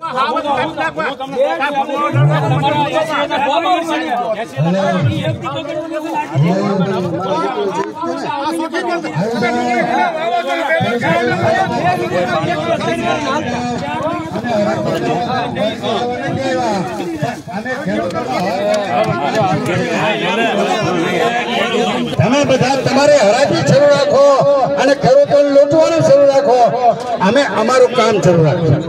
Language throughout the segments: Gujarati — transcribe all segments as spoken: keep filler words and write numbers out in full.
તમે બધા તમારે હરાજી શરૂ રાખો અને ખેડૂતોને લૂંટવાનું શરૂ રાખો. અમે અમારું કામ શરૂ રાખીશું.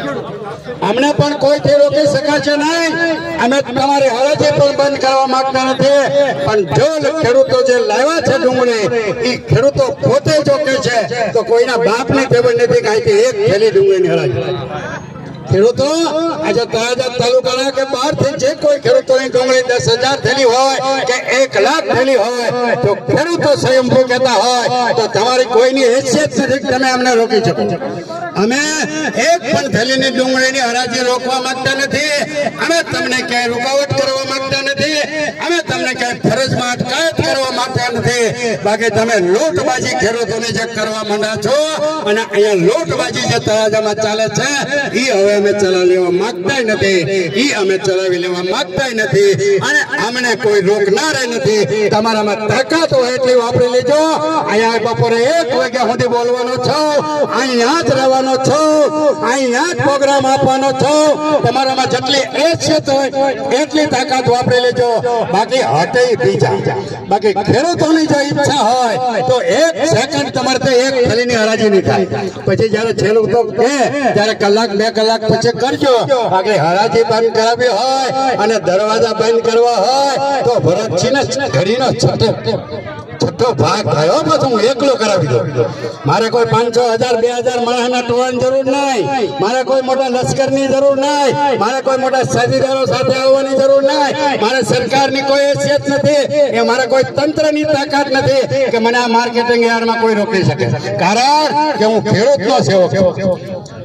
અમને પણ કોઈથી રોકી શકાશે નહીં. અમે તમારી હરાજી પણ બંધ કરવા માંગતા નથી. પણ જો ખેડૂતો જે લાવ્યા છે ડુંગળી એ ખેડૂતો પોતે ચોકે છે તો કોઈના બાપની ટેબલ નથી કાંઈથી એક થેલી ડુંગળીની હરાજી. ખેડૂતો આજે તળાજા તાલુકાના કે બહાર થી જે કોઈ ખેડૂતોની ડુંગળી દસ હજાર થેલી હોય કે એક લાખ થેલી હોય તો ખેડૂતો સ્વયંભૂ કહેતા હોય તો તમારી કોઈની હેસિયત નથી તમે અમને રોકી શકો. અમે એક પણ થેલીની ડુંગળીની હરાજી રોકવા માંગતા નથી. અમે તમને ક્યાંય રૂકાવટ કરવા માંગતા નથી. અમે તમને ક્યાંય ફરજમાં અટકાયત કરવા માંગતા નથી. બાકી તમે લૂંટબાજી ખેડૂતોને જે કરવા માંડ્યા છો અને અહીંયા લૂંટબાજી જે તળાજામાં ચાલે છે એ હવે અમે ચલાવી લેવા માંગતા નથી. ઈ અમે ચલાવી લેવા માંગતા નથી અને અમને કોઈ રોકનાર નથી. તમારામાં તાકાત હોય એટલી વાપરી લેજો. અહીંયા બપોરે એક વાગ્યા સુધી બોલવાનો છો, અહીંયા જ રહેવાનો છો, અહીંયા જ પ્રોગ્રામ આપવાનો છો. તમારામાં જેટલી હેસિયત હોય એટલી તાકાત વાપરી લેજો. બાકી હટે બીજા. બાકી ખેડૂતોની જો ઈચ્છા હોય તો એક સેકન્ડ તમારે તો એક થેલીની હરાજી નહીં થાય. પછી જયારે છેલ્લું તો કે ત્યારે કલાક બે કલાક પછી કરજો. બાકી હરાજી બંધ કરાવી હોય અને દરવાજા બંધ કરવા હોય તો ભરતસિંહને ઘડીનો છઠ્ઠો છઠ્ઠો ભાગ થયો પછી હું એકલો કરાવી દઉં. મારે કોઈ પાંચસો હજાર બે હજાર માણસના ટોળાની જરૂર નહીં. મારે કોઈ મોટા લશ્કરની જરૂર નહીં. મારે કોઈ મોટા સાથીદારો સાથે આવવાની જરૂર નહીં. મારે સરકારની કોઈ હેસિયત નથી. એ મારે કોઈ તંત્રની તાકાત નથી કે મને આ માર્કેટિંગ યાર્ડમાં કોઈ રોકી શકે. કારણ કે હું ખેડૂતનો સેવક છું.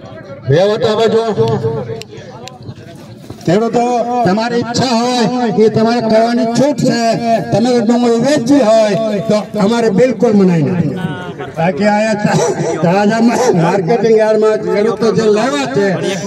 ખેડૂતો તમારી ઈચ્છા હોય એ તમારે કરવાની છૂટ છે. તમે ડુંગળી વેચવી હોય તો અમારે બિલકુલ મનાઈ નથી. બાકી આયા તળાજામાં માર્કેટિંગ યાર્ડમાં ખેડૂતો જે લેવા છે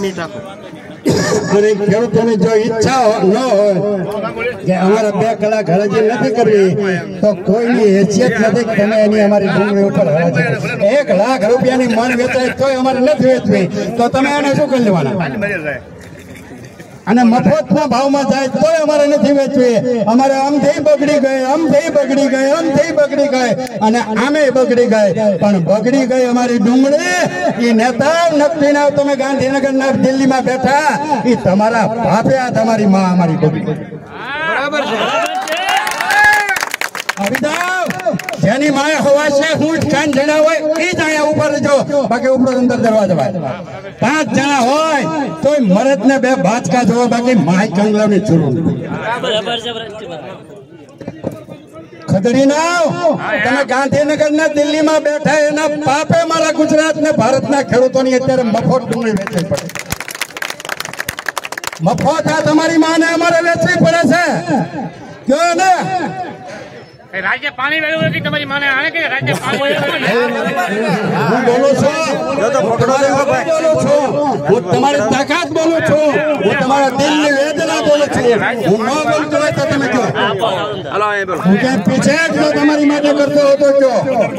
અને ખેડૂતોની જો ઈચ્છા ન હોય કે અમારે બે કલાક હરાજી નથી કરવી તો કોઈની હેસિયત નથી કે તમે એની અમારી ડુંગળી ઉપર હરાજી. એક લાખ રૂપિયાની મણ વેચાય તોય અમારે નથી વેચવી તો તમે એને શું કરી લેવાના? અને મફતના ભાવમાં જાય તોય અમારે નથી વેચવી. અમારે આમથી બગડી ગઈ, આમથી બગડી ગઈ, આમથી બગડી ગઈ અને આમે બગડી ગઈ. પણ બગડી ગઈ અમારી ડુંગળી એ નેતા નક્કી ના. તમે ગાંધીનગર ના દિલ્હીમાં બેઠા એ તમારા બાપે આ તમારી માં અમારી બગડી. બરાબર છે. જેની માએ હવા છે હું કાન જણા હોય એ જ અહીંયા ઉપર જો. બાકી ઉપર અંદર દરવાજા હોય પાંચ જણા હોય તોય મરદ ને બે બાચકા જોવા. બાકી માય કંગલાવની જરૂર નથી. ખદડી ના તમે ગાંધીનગર ને દિલ્હીમાં બેઠા એના પાપે મારા ગુજરાત ને ભારતના ખેડૂતોની અત્યારે મફત ડુંગળી વેચવી પડે. મફત આ તમારી માને અમારે વેચવી પડે છે. કયો ને રાજ્ય પાણી વેળવું કે તમારી માને આને કે રાજ્ય પાણી હું બોલું છું તો પકડો લેવો ભાઈ. બોલું છું હું તમારી તાકાત બોલું છું. હું તમારા દિલની વેદના બોલું છું. હું ન બોલતો હોય તો તમે કહો. હાલો એ બોલો. હું કે પીછે જો તમારી માટે કરતો હતો કયો.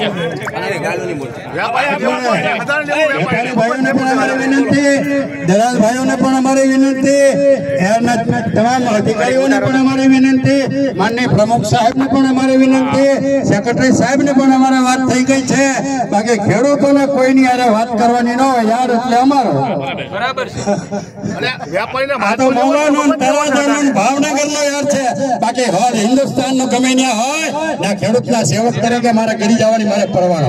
વેપારી ભાઈઓને પણ અમારી વિનંતી, દલાલ ભાઈઓને પણ અમારી વિનંતી, એના તમામ અધિકારીઓને પણ અમારી વિનંતી, માનનીય પ્રમુખ સાહેબને પણ અમારી વિનંતી, સેક્રેટરી સાહેબ ને પણ અમારે વાત થઈ ગઈ છે. બાકી ખેડૂતોને કોઈની યારે વાત કરવાની ન હોય યાર એટલે અમારો બરાબર છે. આ તો મૌલાનો તળાજાનો ભાવનગરનો યાર છે. બાકી હોલ હિન્દુસ્તાન નો ગમે ત્યાં હોય ના ખેડૂતના સેવક તરીકે મારે કરી જવાની મારે પરવાનો.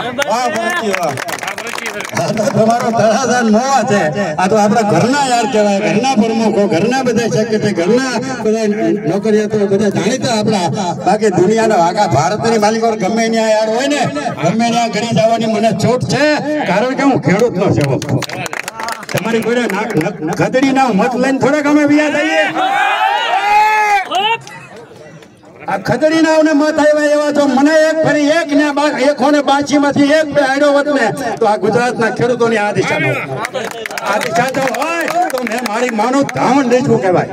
તમારો તળાજા નવા છે. આ તો આપડા ઘરના યાર કહેવાય. ઘરના પ્રમુખો, ઘરના બધા સેક્રેટરી, ઘરના બધા નોકરીઓ બધા જાણીતા આપડા. બાકી દુનિયાના આખા ભારતની માલિકો ગમે ત્યાં યાર હોય ને ગમે ત્યાં ઘડી જવાની મને છૂટ છે. કારણ કે હું ખેડૂત નો સેવક છું. તમારી કોઈ ગધડી ના મત લઈને થોડાક અમે વ્યા થઈએ. આ ખદડી ના મત આવ્યા એવા તો મને એક ફરી એક ને એકો ને બાચી માંથી એક બે આડો વત ને તો આ ગુજરાતના ખેડૂતોની આ દિશા આ દિશા જો હોય તો મેં મારી માનું ધાવણ દેખું કહેવાય.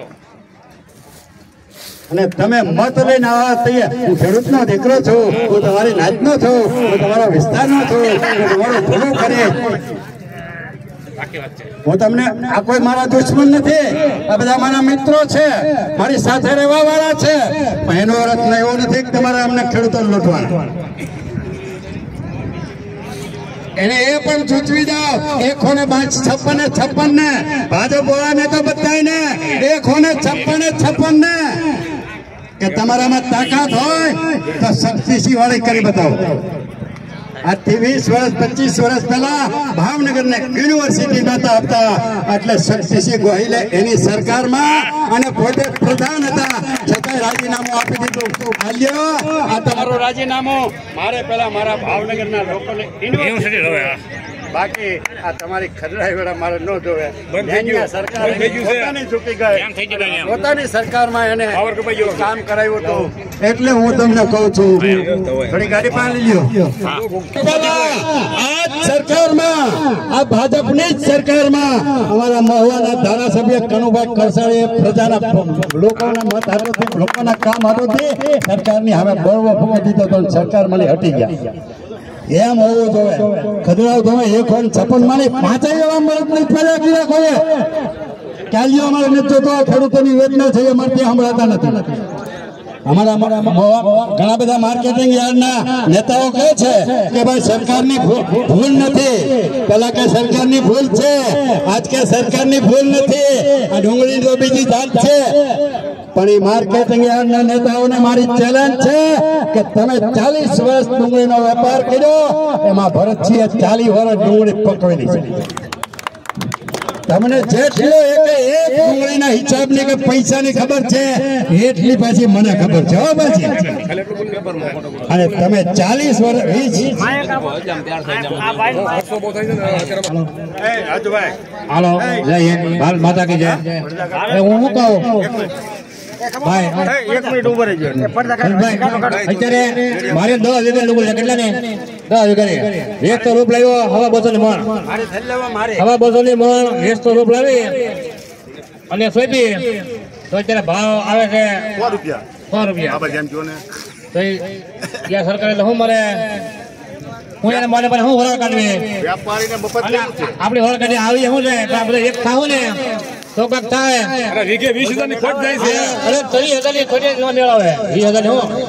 અને તમે મત લઈને આવા તૈયાર. હું ખેડૂતનો દીકરો છું, હું તમારી નાતનો છું, હું તમારા વિસ્તારનો છું, હું તમારું ભલું કરીશ. હું તમને આ કોઈ મારા દુશ્મન નથી, આ બધા મારા મિત્રો છે, મારી સાથે રહેવા વાળા છે. પણ એનો અર્થ એવો નથી કે તમારે અમને ખેડૂતો લૂંટવાના. એને એ પણ સૂચવી દો એકસો ને છપ્પન ને છપ્પન ને ભાજપ વાળાને તો બધાને એકસો ને છપ્પન ને છપ્પન ને કે તમારામાં તાકાત હોય તો શક્તિસિંહ વાળી કરી બતાવો. આજથી વીસ વર્ષ પચીસ વર્ષ પહેલા ભાવનગર ને યુનિવર્સિટી નતા આપતા એટલે શક્તિસિંહ ગોહિલે એની સરકારમાં અને પોતે પ્રધાન હતા છતાંય રાજીનામું આપી દીધું. આલ્યો આ તમારું રાજીનામું મારે પેલા મારા ભાવનગરના લોકોને યુનિવર્સિટી જોવે. બાકી આ તમારી ખરડાઈ વેળા મારે ન જોવે. સરકાર પોતાની ચૂકી ગઈ, પોતાની સરકારમાં એને કામ કરાવ્યું હતું. એટલે હું તમને કહું છું થોડી ગાડી પાડી લ્યો. આ સરકારમાં આ ભાજપની જ સરકારમાં અમારા મહુવાના ધારાસભ્ય કનુભાઈ કરસાણીએ પ્રજાના લોકોના મત હાથોથી લોકોના કામ હાથોથી સરકારની હવે બળવો ફૂંકી દીધો તો સરકાર મળી હટી ગયા. એમ હોવું જોઈએ. ખદડાવ તમે એક હોય છપ્પન માની પાંચે એવા મળત નહીં પેલા કીધા કોઈ કાલીઓ અમારે નથી તો ખેડૂતોની વેદના છે અમારે ત્યાં સંભળાતા નથી. અમારા ઘણા બધા માર્કેટિંગ યાર્ડના નેતાઓ કહે છે કે ભાઈ સરકારની ભૂલ નથી, પેલા કે સરકારની ભૂલ છે, આજ કે સરકારની ભૂલ નથી, આ ડુંગળી તો બીજી જાત છે. પણ એ માર્કેટિંગ યાર્ડના નેતાઓને મારી ચેલેન્જ છે કે તમે ચાલીસ વર્ષ ડુંગળીનો વેપાર કર્યો, એમાં ભરતસિંહે ચાલીસ વર્ષ ડુંગળી પકવેલી છે. તમને જેટલો એક ડુંગળીના હિસાબની કે પૈસાની ખબર છે એટલી પાછી મને ખબર છે. હો પાછી અને તમે ચાલીસ વર્ષ હાલો ભારત માતા કી જય. હું શું કહું ભાઈ એક મિનિટ ઉભો રહેજો. અત્યારે મારે દસ વીઘા ડુંગળી કેટલા ને દસ વીઘા એક તો રૂપ લાવ્યો હવા બસો ની મણ, હવા બસો ની મણ એક તો રૂપ લાવી અને સોયબી તો અત્યારે ભાવ આવે છે સો રૂપિયા સો રૂપિયા તો ત્યાં સરકારે તો શું મારે હું એને મને મને શું વરાળ કાઢવી આપડી વરાળ કાઢી આવી શું છે આપણે એક ખાવું ને તો કઈક થાય. અરે વીઘે વીસ હજાર ની ખોટ જાય છે. અરે ત્રીસ હજાર ની ખોટ મેળવે વીસ હજાર ની હું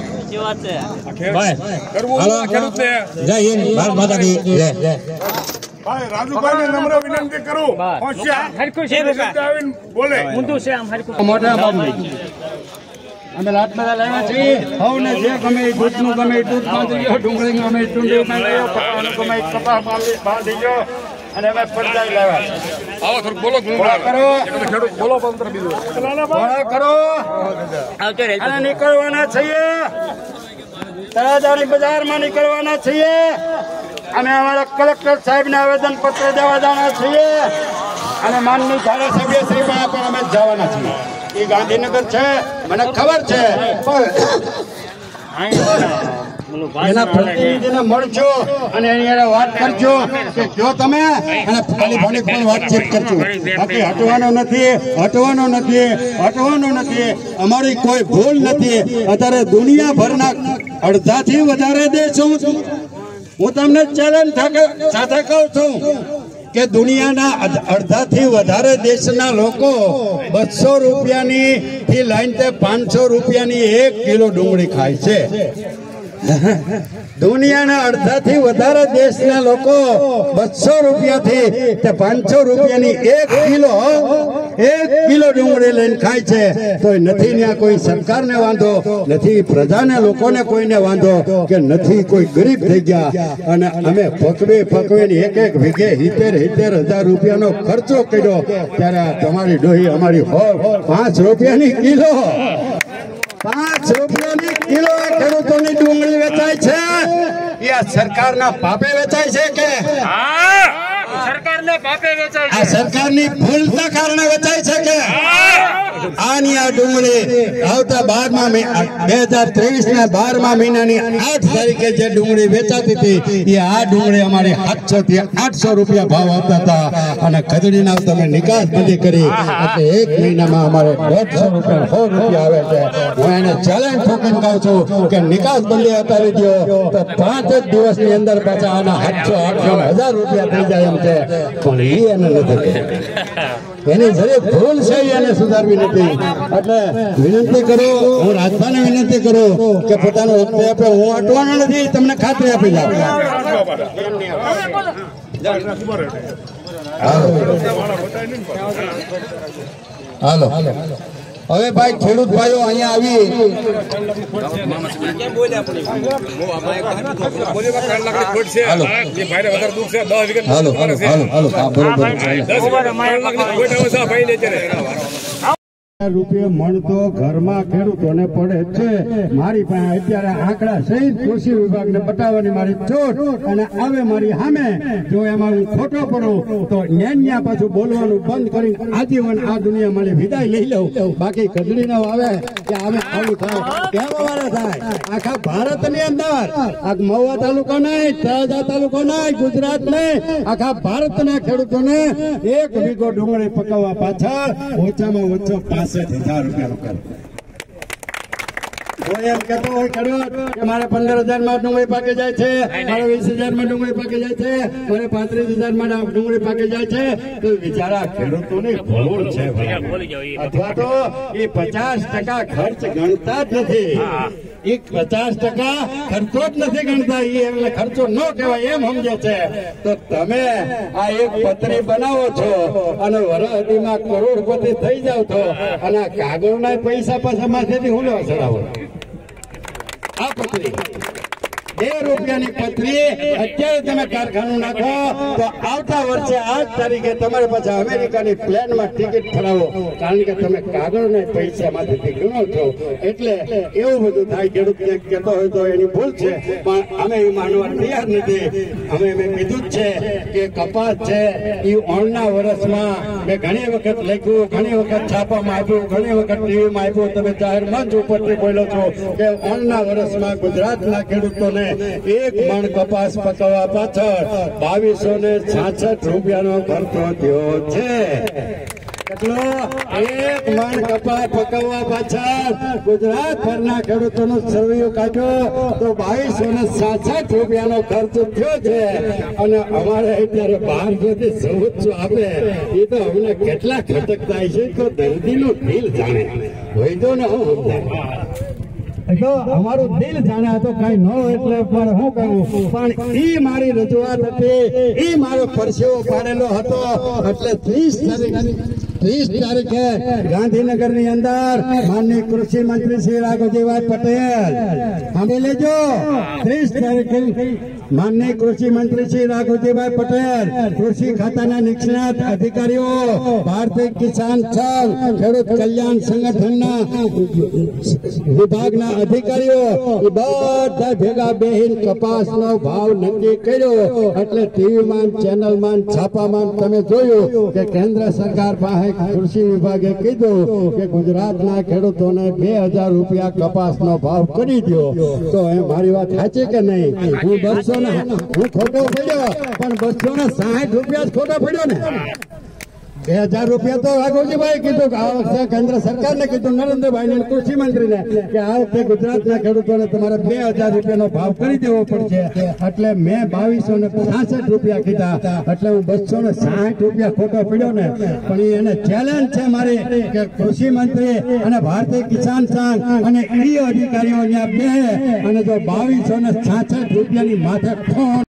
જય હિન્દ ભારત માતા કી જય. ભાઈ રાજુભાઈ ને નમ્ર વિનંતી કરું બોલે મોટા બાબુ અમે લાટ બધા લાવ્યા છીએ. હવને જે ગમે દૂધનું ગમે દૂધ બાંધી ગયો, ડુંગળી ગમે ડુંગળી ગમે કપાસ બાંધી ગયો અને અમે પડદાઈ લાવ્યા. આવો થોડું બોલો કરો ખેડૂત બોલો પંત્ર બીજું કરો અને નીકળવાના છીએ તળાજાની બજારમાં નીકળવાના છીએ. અમે અમારા કલેક્ટર સાહેબને આવેદન પત્ર દેવા જવાના છીએ અને માનની ધારાસભ્ય શ્રી પણ અમે જવાના છીએ. એ ગાંધીનગર છે મને ખબર છે, એના પ્રતિનિધિને મળજો અને એની એને વાત કરજો કે જો તમે અને ખાલી ફોની ફોન વાતચીત કરજો. બાકી હટવાનો નથી, હટવાનો નથી, હટવાનો નથી. અમારી કોઈ ભૂલ નથી. અત્યારે દુનિયાભરના અડધાથી વધારે દેશો હું તમને ચેલેન્જ સાથે કહું છું કે દુનિયાના અડધાથી વધારે દેશના લોકો બસો રૂપિયાની થી લઈને પાંચસો રૂપિયાની એક કિલો ડુંગળી ખાય છે. દુનિયાના અડધાથી વધારે દેશના લોકો બસો રૂપિયાથી તે પાંચસો રૂપિયાની એક કિલો એક કિલો ડુંગળી લઈને ખાય છે. તો નથી ત્યાં કોઈ સરકારને વાંધો નથી, પ્રજાને લોકોને કોઈને વાંધો કે નથી કોઈ ગરીબ થઈ ગયા. અને અમે પકવે પકવે એક એક વીઘે સિત્તેર સિત્તેર હજાર રૂપિયાનો ખર્ચો કર્યો ત્યારે તમારી ડોહી અમારી પાંચ રૂપિયાની કિલો પાંચ રૂપિયાની કિલો ખેડૂતોની ડુંગળી વેચાય છે. એ આ સરકારના પાપે વેચાય છે કે સરકારને પાપે વેચાય છે? આ સરકારની ભૂલના કારણે વેચાય છે કે આની આ ડુંગળી આવતા બારમા બે હજાર ત્રેવીસ ના બારમા મહિનાની આઠ તારીખે જે ડુંગળી વેચાતી હતી એ આ ડુંગળી અમારી સાતસો થી આઠસો રૂપિયા ભાવ આવતા હતા અને ખજડીના તમે નિકાસ બંધી કરી એટલે એક મહિનામાં અમારે દોઢસો રૂપિયા સો રૂપિયા આવે છે હું એને ચેલેન્જ ઠોકીને કહું છું કે નિકાસ બંધી અતારી દો તો પાંચ જ દિવસની અંદર પાછા આના સાતસો આઠસો હજાર રૂપિયા થઈ જાય એમ છે પણ એ એને નથી એની જરીક ભૂલ છે એને સુધારવી નથી એટલે વિનંતી કરું હું રાજભાને વિનંતી કરું કે પોતાનો વખતે આપે હું અટવાનો નથી તમને ખાતરી આપી જાઉં હાલો હવે ભાઈ ખેડૂત ભાઈઓ અહીંયા આવી હાલો હાલો હાલો હાલો બરોબર રૂપિયા મળતો ઘરમાં ખેડૂતોને પડે છે મારી પાસે અત્યારે આંકડા સહિત કૃષિ વિભાગને બતાવવાની મારી ચોટ અને આવે મારી સામે જો એમાં હું ખોટો પડું તો ન્યા પાછું બોલવાનું બંધ કરી આજીવન આ દુનિયા મારી વિદાય લઈ લઉં બાકી કદડી ન આવે કે આવે આવું થાય કેવા વાળા થાય આખા ભારતની અંદર આ મહુવા તાલુકો નહીં તળાજા તાલુકો નહીં ગુજરાત નહીં આખા ભારતના ખેડૂતોને એક વીઘો ડુંગળી પકવવા પાછળ ઓછામાં ઓછો પાસઠ હજાર રૂપિયા કોઈ એમ કેતો હોય ખેડૂત કે મારે પંદર હજાર માં ડુંગળી પાકી જાય છે મારે વીસ હજાર માં ડુંગળી પાકી જાય છે મારે પાંત્રીસ હજાર માં ડુંગળી પાકી જાય છે તો બિચારા ખેડૂતોની ભૂલ છે અથવા તો એ પચાસ ટકા ખર્ચ ગણતા જ નથી એ પચાસ ટકા ખર્ચો જ નથી ગણતા એ એમને ખર્ચો ન કહેવાય એમ સમજે છે તો તમે આ એક પત્રી બનાવો છો અને વરહદીમાં કરોડપતિ થઈ જાવ છો અને કાગળના પૈસા પાછા માથેથી હું લેવા ચડાવો આ પત્રી બે રૂપિયાની પત્રી અત્યારે તમે કારખાનું નાખો તો આવતા વર્ષે આજ તારીખે તમારે પાછા અમેરિકાની પ્લેનમાં ટિકિટ ફરાવો કારણ કે તમે કાગળના પૈસા માંથી ગણો છો એટલે એવું બધું થાય ખેડૂત કહેતો હોય તો એની ભૂલ છે પણ અમે એ માનવા તૈયાર નથી અમે મેં કીધું જ છે કે કપાસ છે એ ઓણના વર્ષમાં મેં ઘણી વખત લખ્યું ઘણી વખત છાપામાં આપ્યું ઘણી વખત ટીવીમાં આપ્યું તમે જાહેર મંચ ઉપરથી બોલો છો કે ઓણના વર્ષમાં ગુજરાતના ખેડૂતોને એક મણ કપાસ પકવવા પાછળ બાવીસો ને છાછઠ રૂપિયાનો ખર્ચો થયો છે કેટલો એક મણ કપાસ પકવવા પાછળ ગુજરાત ભરના ખેડૂતોનો સર્વેયો કાઢ્યો તો બાવીસો ને છાછઠ રૂપિયાનો ખર્ચ થયો છે અને અમારે અત્યારે બાર સુધી સૌચ્ચો આપે એ તો અમને કેટલા ખટકતા છે તો દર્દીનું દિલ જાણે હોય તો ને હું સમજાય તો અમારું દિલ જાણે તો કઈ ન એટલે પણ હું કહું પણ ઈ મારી રજૂઆત હતી ઈ મારો પરસેવો પાડેલો હતો એટલે ત્રીસ તારીખ ત્રીસ તારીખે ગાંધીનગર ની અંદર માનનીય કૃષિ મંત્રી શ્રી રાઘવજીભાઈ પટેલ સાંભળી લેજો ત્રીસ તારીખે માનનીય કૃષિ મંત્રી શ્રી રાઘવજીભાઈ પટેલ કૃષિ ખાતાના નિષ્ણાત અધિકારીઓ ભારતીય કિસાન સંઘ ખેડૂત કલ્યાણ સંગઠનના વિભાગના અધિકારીઓ એ બધા ભેગા બેહીન કપાસનો ભાવ નક્કી કર્યો એટલે ટીવીમાં ચેનલમાં છાપામાં તમે જોયું કે કેન્દ્ર સરકાર પાસે કૃષિ વિભાગે કીધું કે ગુજરાતના ખેડૂતોને બે હજાર રૂપિયા કપાસનો ભાવ કરી દો તો એ મારી વાત સાચી કે નહીં હું બસો ને હું ખોટો પડ્યો પણ બસો ને સાઠ રૂપિયા જ ખોટો પડ્યો ને બે હજાર રૂપિયા તો રાઘવજીભાઈ કીધું કે આ વખતે કેન્દ્ર સરકારને કીધું નરેન્દ્રભાઈ ને કૃષિ મંત્રીને કે આ વખતે ગુજરાતના ખેડૂતોને તમારે બે હજાર રૂપિયાનો ભાવ કરી દેવો પડશે એટલે મેં બાવીસો ને છાસઠ રૂપિયા કીધા એટલે હું બસો ને સાઠ રૂપિયા ખોટો પડ્યો ને પણ એને ચેલેન્જ છે મારી કે કૃષિ મંત્રી અને ભારતીય કિસાન સંઘ અને ઈ અધિકારીઓ ત્યાં બે અને જો બાવીસો ને છાસઠ રૂપિયાની માથે